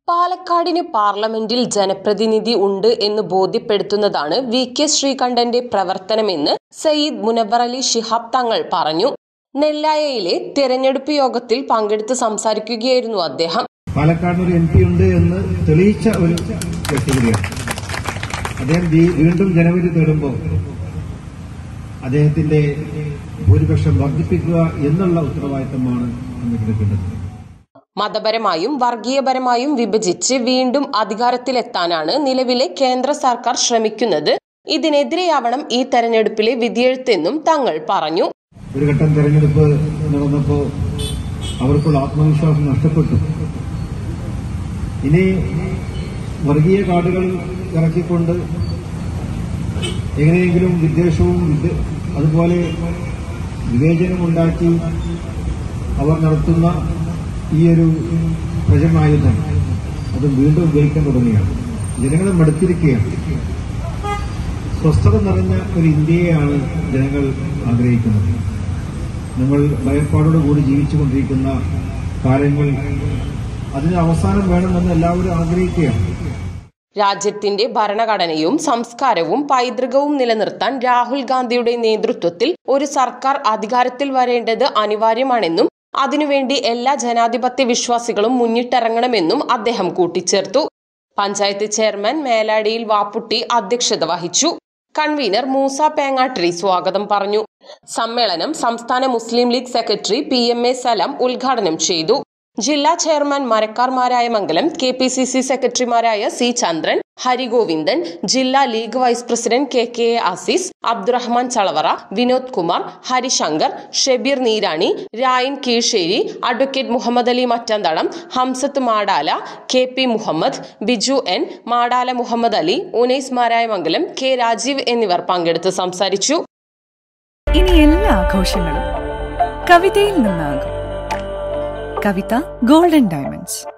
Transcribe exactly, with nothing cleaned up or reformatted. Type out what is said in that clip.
പാലക്കാടിന് പാർലമെന്റിൽ ജനപ്രതിനിധി ഉണ്ട് എന്ന് ബോധ്യപ്പെടുത്തുന്നതാണ് വി കെ ശ്രീകണ്ഠന്റെ പ്രവർത്തനമെന്ന് സയ്യിദ് മുനവ്വർ അലി ശിഹാബ് തങ്ങൾ പറഞ്ഞു. നെല്ലായയിലെ തെരഞ്ഞെടുപ്പ് യോഗത്തിൽ പങ്കെടുത്ത് സംസാരിക്കുകയായിരുന്നു അദ്ദേഹം. പാലക്കാട് ഒരു എം പി ഉണ്ട് എന്ന് തെളിയിച്ച ഒരു വ്യക്തിയാണ് അദ്ദേഹം. വീണ്ടും ജനവിധി തേടുമ്പോൾ അദ്ദേഹത്തിന്റെ ഭൂരിപക്ഷം വർദ്ധിപ്പിക്കുക എന്നുള്ള ഉത്തരവാദിത്തമാണ് എടുക്കേണ്ടത്. മതപരമായും വർഗീയപരമായും വിഭജിച്ച് വീണ്ടും അധികാരത്തിലെത്താനാണ് നിലവിലെ കേന്ദ്ര സർക്കാർ ശ്രമിക്കുന്നത്. ഇതിനെതിരെയാവണം ഈ തെരഞ്ഞെടുപ്പിലെ വിധിയെഴുത്തെന്നും തങ്ങൾ പറഞ്ഞു. ഒരു ഘട്ടം തെരഞ്ഞെടുപ്പ് നടന്നപ്പോൾ അവർക്കുള്ള ആത്മവിശ്വാസം നഷ്ടപ്പെട്ടു. ഇനി വർഗീയ കാർഡുകൾ ഇറക്കിക്കൊണ്ട് എങ്ങനെയെങ്കിലും വിദ്വേഷവും അതുപോലെ വിവേചനമുണ്ടാക്കി അവർ നടത്തുന്ന ഈ ഒരു പ്രജമായുധം അത് വീണ്ടും ഉപയോഗിക്കാൻ തുടങ്ങിയാണ്. ജനങ്ങൾ മടുത്തിരിക്കുകയാണ്. സ്വസ്ഥത നിറഞ്ഞ ഒരു ഇന്ത്യയെയാണ് ജനങ്ങൾ ആഗ്രഹിക്കുന്നത്. നമ്മൾ ഭയപ്പാടോടുകൂടി ജീവിച്ചുകൊണ്ടിരിക്കുന്ന കാലങ്ങൾ അതിന് അവസാനം വേണമെന്ന് എല്ലാവരും ആഗ്രഹിക്കുകയാണ്. രാജ്യത്തിന്റെ ഭരണഘടനയും സംസ്കാരവും പൈതൃകവും നിലനിർത്താൻ രാഹുൽ ഗാന്ധിയുടെ നേതൃത്വത്തിൽ ഒരു സർക്കാർ അധികാരത്തിൽ വരേണ്ടത് അനിവാര്യമാണെന്നും അതിനുവേണ്ടി എല്ലാ ജനാധിപത്യ വിശ്വാസികളും മുന്നിട്ടിറങ്ങണമെന്നും അദ്ദേഹം കൂട്ടിച്ചേർത്തു. പഞ്ചായത്ത് ചെയർമാൻ മേലാടിയിൽ വാപ്പുട്ടി അധ്യക്ഷത വഹിച്ചു. കൺവീനർ മൂസ പേങ്ങാട്ടിരി സ്വാഗതം പറഞ്ഞു. സമ്മേളനം സംസ്ഥാന Muslim League secretary P M A Salam ഉദ്ഘാടനം ചെയ്തു. ജില്ലാ ചെയർമാൻ മരക്കാർമാരായ Mangalam, K P C C സെക്രട്ടറിമാരായ സി ചന്ദ്രൻ, ഹരിഗോവിന്ദൻ, ജില്ലാ league vice president K K A Azeez, Abdurahman Chalavara, Vinod Kumar, Harishankar, Shebeer Neerani, Rayan Keezhssery, advocate Muhammad Ali Mattanthalam, Hamsath Madala, K P Muhammad, Biju N, Madala Muhammad Ali, Unais മാരായ മംഗലം, കെ രാജീവ് എന്നിവർ പങ്കെടുത്ത് സംസാരിച്ചു. ഇനി എല്ലാ ആഘോഷങ്ങളും കവിതയിൽ നിന്നാകും. കവിത ഗോൾഡൻ ഡയമണ്ട്സ്.